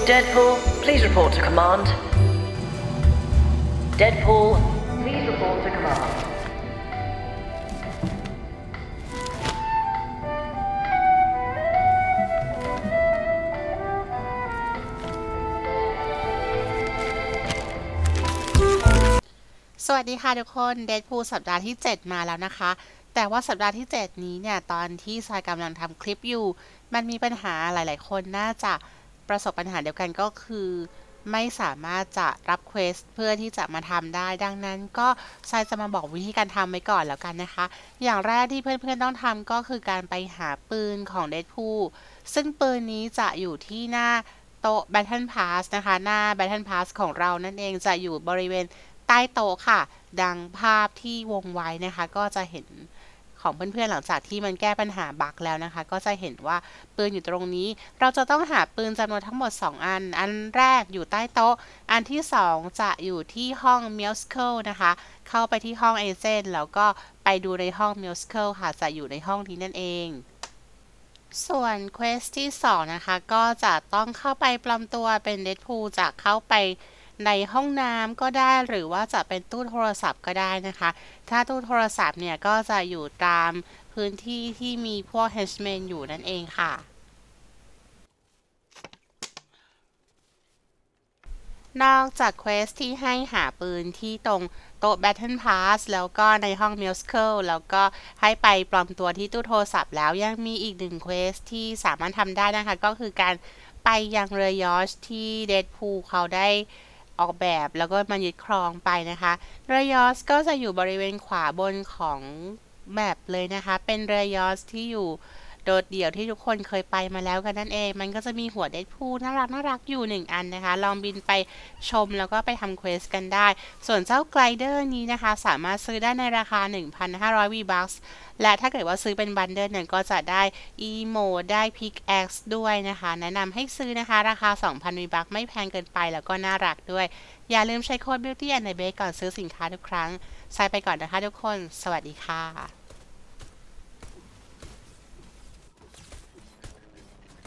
Deadpool, please report to command. Deadpool, please report to command. สวัสดีค่ะทุกคน Deadpool สัปดาห์ที่ 7 มาแล้วนะคะแต่ว่าสัปดาห์ที่ 7 นี้เนี่ยตอนที่ทรายกำลังทำคลิปอยู่มันมีปัญหาหลายๆคนน่าจะประสบปัญหาเดียวกันก็คือไม่สามารถจะรับเควสเพื่อที่จะมาทำได้ดังนั้นก็ทรายจะมาบอกวิธีการทำไว้ก่อนแล้วกันนะคะอย่างแรกที่เพื่อนๆต้องทำก็คือการไปหาปืนของ Deadpool ซึ่งปืนนี้จะอยู่ที่หน้าโต๊ะ Battle Pass นะคะหน้า Battle Pass ของเรานั่นเองจะอยู่บริเวณใต้โต๊ะค่ะดังภาพที่วงไว้นะคะก็จะเห็นของเพื่อนๆหลังจากที่มันแก้ปัญหาบั๊กแล้วนะคะก็จะเห็นว่าปืนอยู่ตรงนี้เราจะต้องหาปืนจำนวนทั้งหมด2อันแรกอยู่ใต้โต๊ะอันที่2จะอยู่ที่ห้อง Musical นะคะเข้าไปที่ห้อง Agent แล้วก็ไปดูในห้อง Musical ค่ะจะอยู่ในห้องนี้นั่นเองส่วนเควสที่2นะคะก็จะต้องเข้าไปปลอมตัวเป็น Deadpool จะเข้าไปในห้องน้ำก็ได้หรือว่าจะเป็นตู้โทรศัพท์ก็ได้นะคะถ้าตู้โทรศัพท์เนี่ยก็จะอยู่ตามพื้นที่ที่มีพวก Henchmen อยู่นั่นเองค่ะนอกจากเควสที่ให้หาปืนที่ตรงโต๊ะ Battle Pass แล้วก็ในห้อง Musical แล้วก็ให้ไปปลอมตัวที่ตู้โทรศัพท์แล้วยังมีอีก1เควสที่สามารถทำได้นะคะก็คือการไปยังเรือยอชท์ที่ Deadpool เขาได้ออกแบบแล้วก็มายึดครองไปนะคะเรือยอชท์ก็จะอยู่บริเวณขวาบนของแมปเลยนะคะเป็นเรือยอชท์ที่อยู่โดดเดี่ยวที่ทุกคนเคยไปมาแล้วกันนั่นเองมันก็จะมีหัว Deadpool น่ารักอยู่1อันนะคะลองบินไปชมแล้วก็ไปทำเควสกันได้ส่วนเจ้าไกลเดอร์นี้นะคะสามารถซื้อได้ในราคา 1,500 V-Bucks และถ้าเกิดว่าซื้อเป็นบันเดิลเนี่ยก็จะได้อีโมได้พิกแอ็กซ์ด้วยนะคะแนะนำให้ซื้อนะคะราคา 2,000 V-Bucks ไม่แพงเกินไปแล้วก็น่ารักด้วยอย่าลืมใช้โค้ด Beauty and the Beast ก่อนซื้อสินค้าทุกครั้งใช้ไปก่อนนะคะทุกคนสวัสดีค่ะ